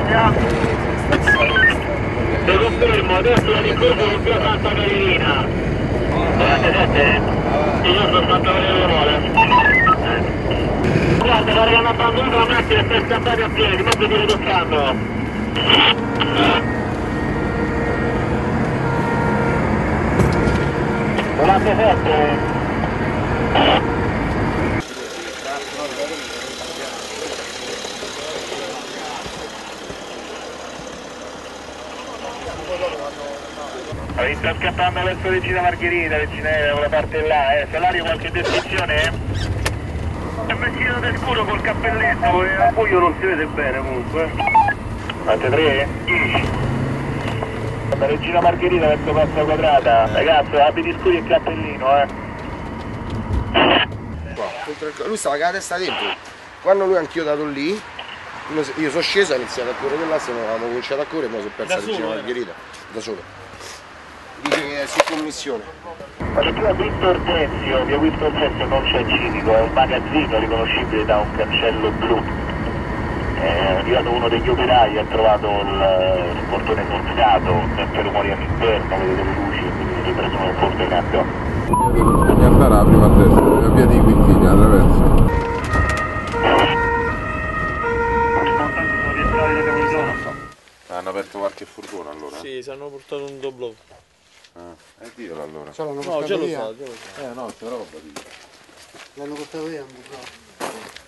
Ti confermo, adesso la rincorso con via Santa Caterina. 47? Io sono Santa Caterina Mole. Guarda, guarda che hanno abbandonato la macchina e stai scappati a piedi, non vedere dove stanno. 47? Sta scappando verso Regina Margherita, Regina quella parte là, Salario qualche descrizione? È vestito di scuro col cappelletto e al buio non si vede bene comunque. 93? Da Regina Margherita verso Piazza Quadrata, ragazzi abiti scuri e cappellino Lui stava con la testa dentro, quando lui anch'io dato lì, io sono sceso, ho iniziato a correre là, se no avevamo cominciato a correre e poi sono persa Regina Margherita, da solo. Dice che è su commissione. Ma che tu hai visto Ortensio, via Winston Ortensio non c'è civico, è un magazzino riconoscibile da un cancello blu. È arrivato uno degli operai, ha trovato il portone forzato, sempre rumori all'interno, vedete le luci, quindi si presume un forte cambio. Devi andare alla prima a destra, la via dei Quintini, attraverso. Hanno aperto qualche furgone allora? Sì, ci hanno portato un doblò. Dio allora. L'hanno No, portato già lo via. so, già lo so. No, c'è roba di. L'hanno portato via un po'.